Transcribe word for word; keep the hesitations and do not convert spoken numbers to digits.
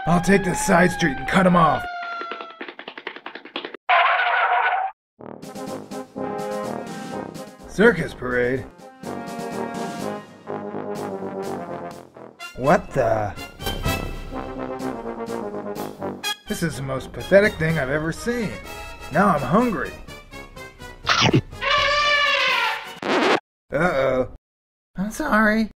I'll take this side street and cut him off. Circus Parade? What the? This is the most pathetic thing I've ever seen. Now I'm hungry. Uh-oh. I'm sorry.